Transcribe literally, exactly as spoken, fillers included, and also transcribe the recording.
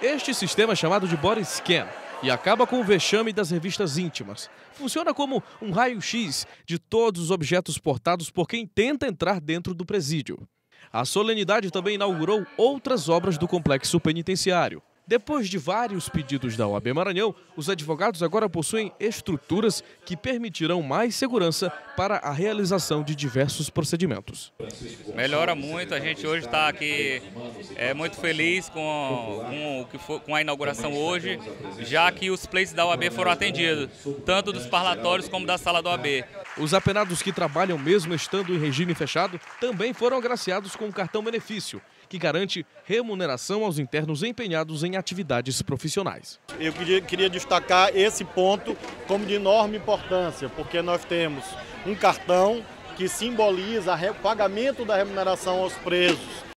Este sistema é chamado de body scan e acaba com o vexame das revistas íntimas. Funciona como um raio-x de todos os objetos portados por quem tenta entrar dentro do presídio. A solenidade também inaugurou outras obras do complexo penitenciário. Depois de vários pedidos da O A B Maranhão, os advogados agora possuem estruturas que permitirão mais segurança para a realização de diversos procedimentos. Melhora muito, a gente hoje está aqui é, muito feliz com, com, o que for, com a inauguração hoje, já que os pleitos da O A B foram atendidos, tanto dos parlatórios como da sala da O A B. Os apenados que trabalham mesmo estando em regime fechado também foram agraciados com um cartão benefício, que garante remuneração aos internos empenhados em atividades profissionais. Eu queria, queria destacar esse ponto como de enorme importância, porque nós temos um cartão que simboliza o pagamento da remuneração aos presos.